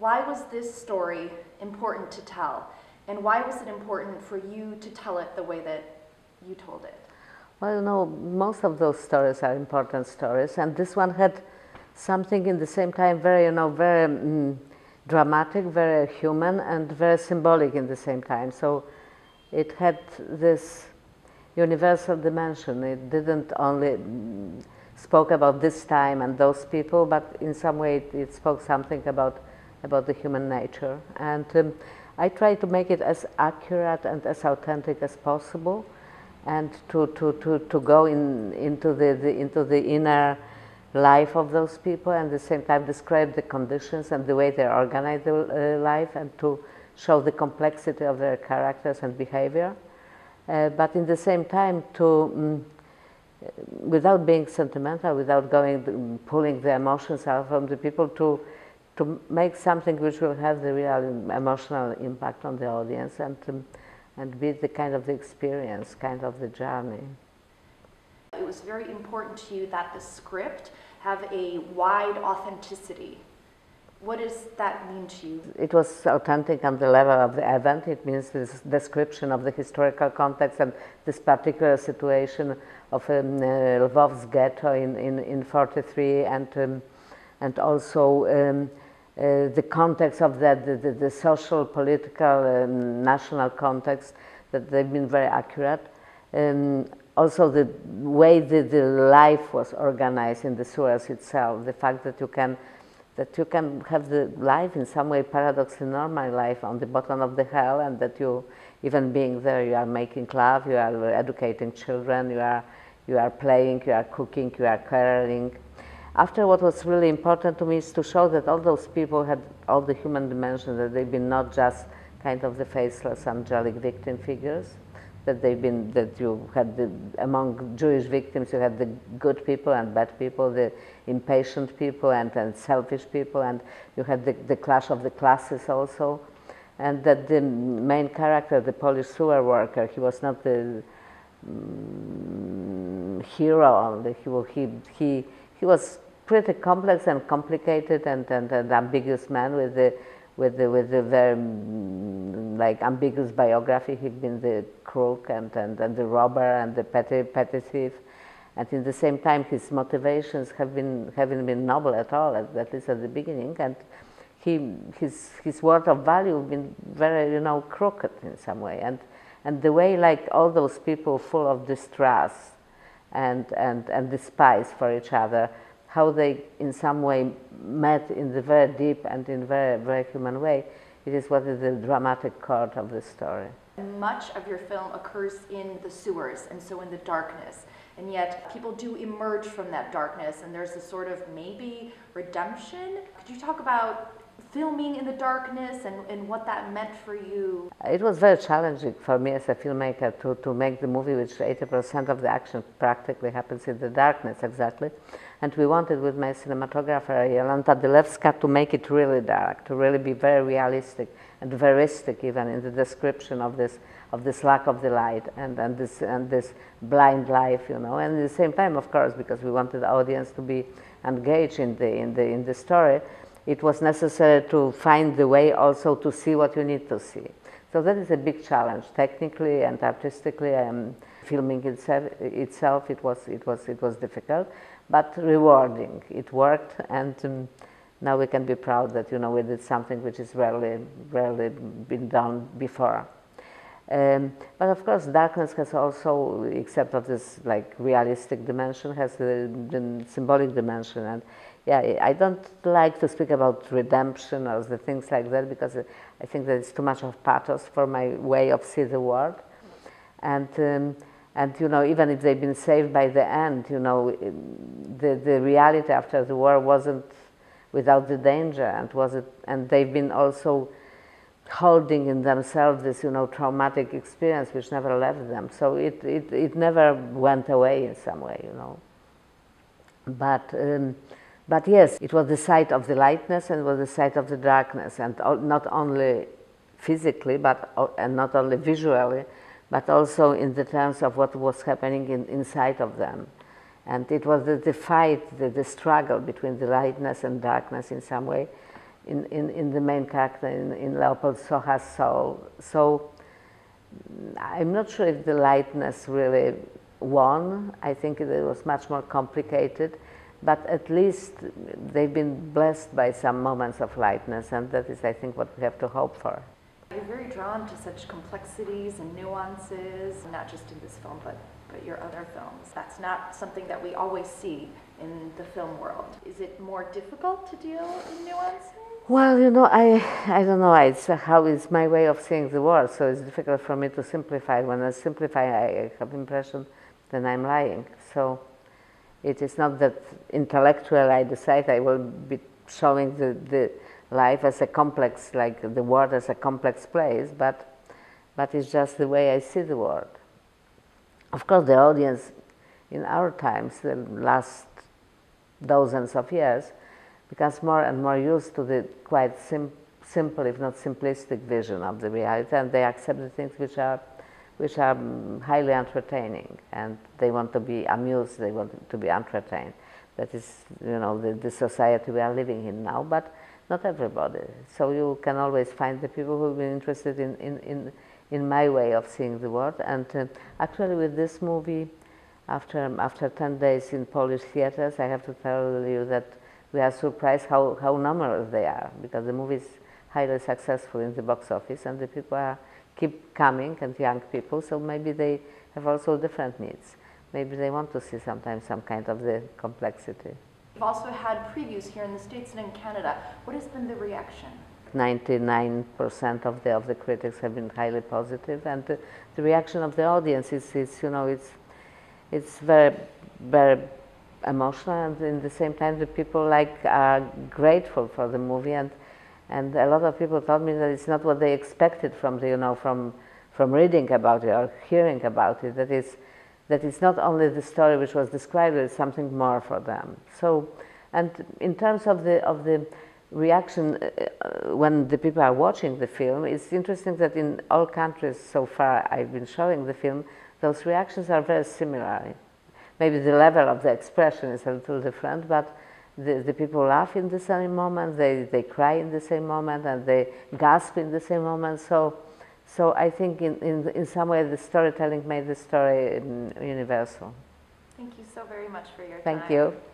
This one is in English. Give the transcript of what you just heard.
why was this story important to tell? And why was it important for you to tell it the way that you told it? Well, most of those stories are important stories, and this one had something in the same time very, very dramatic, very human, and very symbolic in the same time. So it had this universal dimension. It didn't only spoke about this time and those people, but in some way it spoke something about the human nature. And I tried to make it as accurate and as authentic as possible, and to go into the inner life of those people, and at the same time describe the conditions and the way they organize their life, and to show the complexity of their characters and behavior. But in the same time, without being sentimental, without pulling the emotions out from the people, to make something which will have the real emotional impact on the audience, and be the kind of the experience, kind of the journey. It was very important to you that the script have a wide authenticity. What does that mean to you? It was authentic on the level of the event. It means this description of the historical context and this particular situation of Lvov's ghetto in '43, and also the context of that, the social, political, national context, that they've been very accurate. Also the way the life was organized in the sewers itself, the fact that you can have the life in some way paradoxically normal life on the bottom of the hell, and that you, even being there, you are making love, you are educating children, you are playing, you are cooking, you are caring. After, what was really important to me is to show that all those people had all the human dimension, that they've been not just kind of the faceless angelic victim figures, that you had among Jewish victims, you had the good people and bad people, the impatient people and selfish people, and you had the clash of the classes also, and that the main character, the Polish sewer worker, he was not the hero only. He was pretty complex and complicated and ambiguous man with the very ambiguous biography. He'd been the crook and the robber and the petty thief, and in the same time his motivations haven't been noble at all, at least at the beginning, and his word of value been very crooked in some way, and the way all those people full of distrust and despise for each other, how they in some way met in the very deep and in very, very human way, it is what is the dramatic core of the story. Much of your film occurs in the sewers, and so in the darkness, and yet people do emerge from that darkness, and there's a sort of maybe redemption. Could you talk about filming in the darkness and what that meant for you? It was very challenging for me as a filmmaker to make the movie, which 80% of the action practically happens in the darkness, exactly. And we wanted, with my cinematographer Jolanta Dylewska, to make it really dark, to really be very realistic and veristic even in the description of this lack of the light and this blind life, and at the same time, of course, because we wanted the audience to be engaged in the story, it was necessary to find the way also to see what you need to see. So that is a big challenge, technically and artistically. Filming itself, it was difficult, but rewarding. It worked, and now we can be proud that we did something which is rarely been done before. But of course, darkness has also, except of this realistic dimension, has the symbolic dimension. And yeah, I don't like to speak about redemption or the things like that, because I think that it's too much of pathos for my way of seeing the world. And even if they've been saved by the end, the reality after the war wasn't without the danger, and they've been also holding in themselves this traumatic experience which never left them. So it never went away in some way, But yes, it was the site of the lightness and it was the site of the darkness, and not only physically, and not only visually, but also in the terms of what was happening inside of them. And it was the fight, the struggle between the lightness and darkness in some way, in the main character, in Leopold Socha's soul. So I'm not sure if the lightness really won. I think it was much more complicated, but at least they've been blessed by some moments of lightness, and that is, I think, what we have to hope for. You're very drawn to such complexities and nuances, not just in this film, but your other films. That's not something that we always see in the film world. Is it more difficult to deal in nuances? Well, you know, I don't know. It's how is my way of seeing the world, so it's difficult for me to simplify. When I simplify, I have the impression that I'm lying. So it is not that intellectually I decide I will be showing the life as a complex, like the world as a complex place, but it's just the way I see the world. Of course, the audience in our times, the last dozens of years, becomes more and more used to the quite simple, if not simplistic, vision of the reality, and they accept the things which are highly entertaining, and they want to be amused, they want to be entertained. That is, you know, the society we are living in now, but not everybody. So you can always find the people who will be interested in my way of seeing the world. And actually with this movie, after 10 days in Polish theaters, I have to tell you that we are surprised how numerous they are, because the movie is highly successful in the box office, and the people keep coming, and young people, so maybe they have also different needs. Maybe they want to see sometimes some kind of the complexity. You've also had previews here in the States and in Canada. What has been the reaction? 99% of the critics have been highly positive, and the reaction of the audience is you know, it's very, very emotional, and in the same time the people are grateful for the movie, and a lot of people told me that it's not what they expected from the, you know, from reading about it or hearing about it. That it's not only the story which was described, it's something more for them. So, and in terms of the reaction when the people are watching the film, it's interesting that in all countries so far I've been showing the film, those reactions are very similar. Maybe the level of the expression is a little different, but the people laugh in the same moment, they cry in the same moment, and they gasp in the same moment. So I think in some way the storytelling made the story universal. Thank you so very much for your time. Thank you.